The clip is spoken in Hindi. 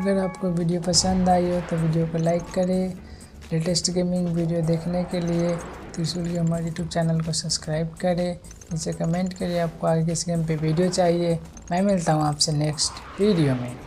अगर आपको वीडियो पसंद आई हो तो वीडियो को लाइक करें। लेटेस्ट गेमिंग वीडियो देखने के लिए त्रिशूल गेमर यूट्यूब चैनल को सब्सक्राइब करें। नीचे कमेंट करिए आपको आगे किस गेम पे वीडियो चाहिए। मैं मिलता हूँ आपसे नेक्स्ट वीडियो में।